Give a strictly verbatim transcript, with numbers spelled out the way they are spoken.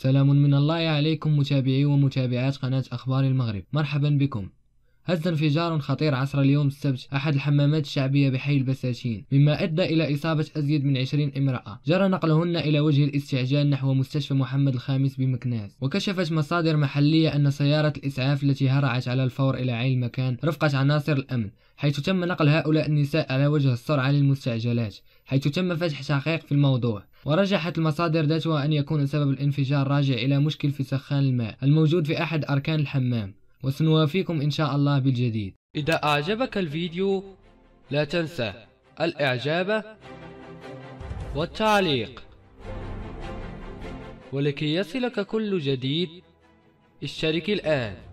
سلام من الله عليكم متابعي ومتابعات قناة أخبار المغرب، مرحبا بكم. هز انفجار خطير عصر اليوم السبت أحد الحمامات الشعبية بحي البساتين، مما أدى إلى إصابة أزيد من عشرين امرأة، جرى نقلهن إلى وجه الاستعجال نحو مستشفى محمد الخامس بمكناس. وكشفت مصادر محلية أن سيارة الإسعاف التي هرعت على الفور إلى عين المكان رفقة عناصر الأمن، حيث تم نقل هؤلاء النساء على وجه السرعة للمستعجلات، حيث تم فتح تحقيق في الموضوع. ورجحت المصادر ذاتها أن يكون سبب الانفجار راجع إلى مشكل في سخان الماء الموجود في أحد أركان الحمام، وسنوافيكم إن شاء الله بالجديد. إذا أعجبك الفيديو لا تنسى الإعجاب والتعليق، ولكي يصلك كل جديد اشترك الآن.